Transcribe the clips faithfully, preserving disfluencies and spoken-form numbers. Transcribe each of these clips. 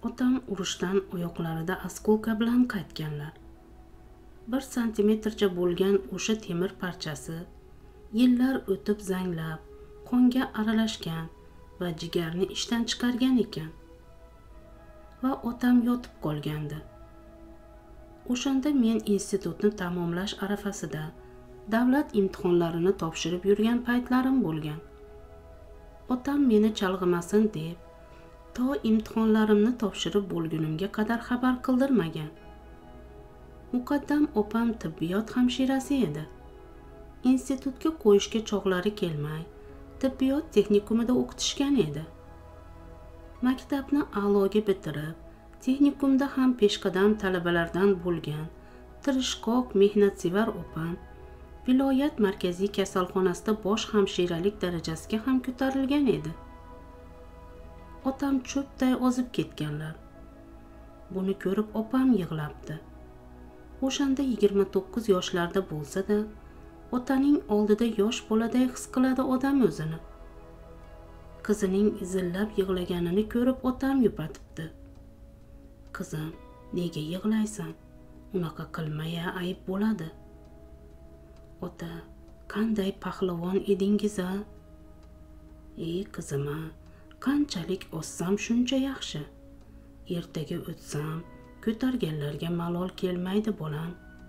Otam urushdan oyoqlarida askolka bilan qaytganlar. Bir santimetrcha bo'lgan o'sha temir parchasi yillar o'tib zanglab, qonga aralashgan va jigarni ishdan chiqargan ekan. Va otam yotib qolgandi. O'shanda men institutni tamomlash arafasida davlat imtihonlarini topshirib yurgan paytlarim bo'lgan. Otam meni chalg'imasin deb to imtihonlarimni topshirib bo'lgunimga qadar xabar qildirmagan. Muqaddam opam tibbiyot hamshirasi edi. Institutga qo'yishga chog'lari kelmay, tibbiyot texnikumida o'qitishgan edi. Maktabni a'loga bitirib, texnikumda ham peshqadam talabalardan bo'lgan tirishqoq mehnatsevar opam viloyat markaziy kasalxonasida bosh hamshiralik darajasiga ham ko'tarilgan edi. Otam cho'pday ozib ketganlar. Buni ko'rib opam yig'labdi. O'shanda yigirma to'qqiz yoshlarda bo'lsa-da, otaning oldida yosh boladay his qiladi odam o'zini. Qizining izillab yig'laganini ko'rib otam yupatibdi. Qizim, nega yig'laysan? Unaqa qilmaya, ayib bo'ladi. Ota, qanday pahlavon edingiz-a? Ey qizim-a, qanchalik ossam shuncha yaxshi. Ertaga o'tsam, ko'targanlarga malol kelmaydi bolam.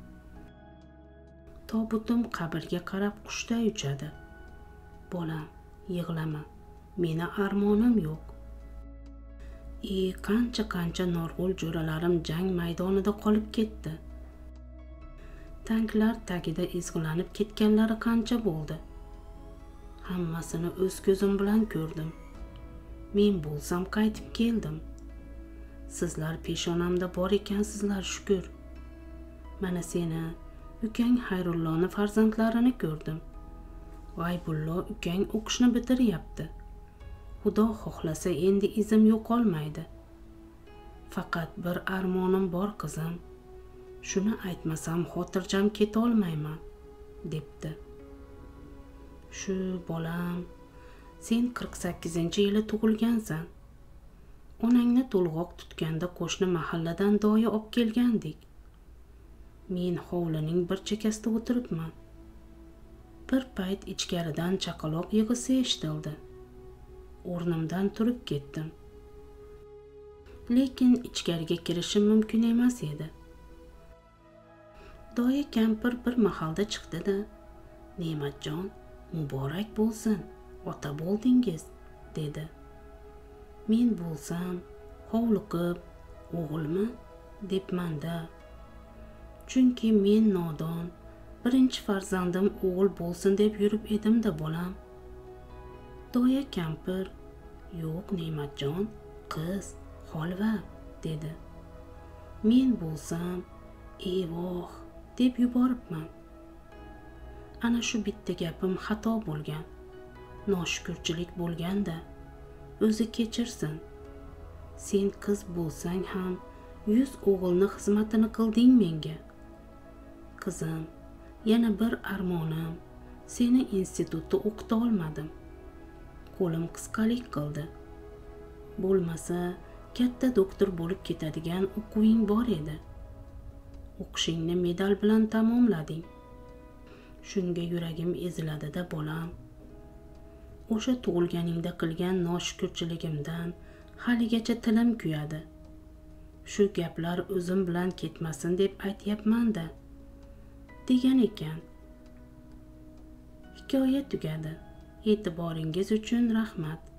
Tobutim qabrga qarab qushday uchadi. Bolam, yig'lama. Meni armonim yo'q. Ey qancha-qancha norg'ul jo'ralarim jang maydonida qolib ketdi. Tanklar tagida ezg'ilanib ketganlari qancha bo'ldi. Hammasini o'z ko'zim bilan ko'rdim. Men bo'lsam qaytib keldim. Sizlar peshonamda bor ekansizlar shukr. Mana seni, ukang Xayrullohni farzandlarini ko'rdim. G'aybullo ukang o'qishni bitiryapti. Xudo xohlasa endi izim yo'qolmaydi. Faqat bir armonim bor qizim. Shuni aytmasam xotirjam keta olmayman, debdi. Shu bolam, sen qirq sakkizinchi yili tug'ilgansan. Onangni to'lg'oq tutganda qo'shni mahalladan doya olib kelgandik. Men hovlining bir chekkasida o'tiribman. Bir payt ichkaridan chaqaloq yig'isi eshitildi. O'rnimdan turib ketdim. Lekin ichkariga kirishim mumkin emas edi. Doya kampir bir mahalda chiqdi-da, "Ne'matjon, muborak bo'lsin, ota bo'ldingiz", dedi. Men bo'lsam, hovliqib, "O'g'ilmi?" debman-da. Chunki men nodon, birinchi farzandim o'g'il bo'lsin deb yurib edim-da bolam. Doya kampir, "Yo'q Ne'matjon, qiz, holva", dedi. Men bo'lsam, "Evoh", deb yuboribman. Ana shu bitta gapim xato bo'lgan. Noshukrchilik bo'lganda, o'zi kechirsin. Sen qiz bo'lsang ham yuz o'g'ilni xizmatini qilding menga. Qizim, yana bir armonim, seni institutda o'qita olmadim. Qo'lim qisqalik qildi. Bo'lmasa, katta doktor bo'lib ketadigan o'quving bor edi. O'qishingni medal bilan tamomlading. Shunga yuragim eziladi-da bolam. O'sha tug'ilganingda qilgan noshukrchiligimdan haligacha tilim kuyadi. Shu gaplar o'zim bilan ketmasin deb aytyapman-da, degan ekan. Hikoya tugadi. E'tiboringiz uchun rahmat.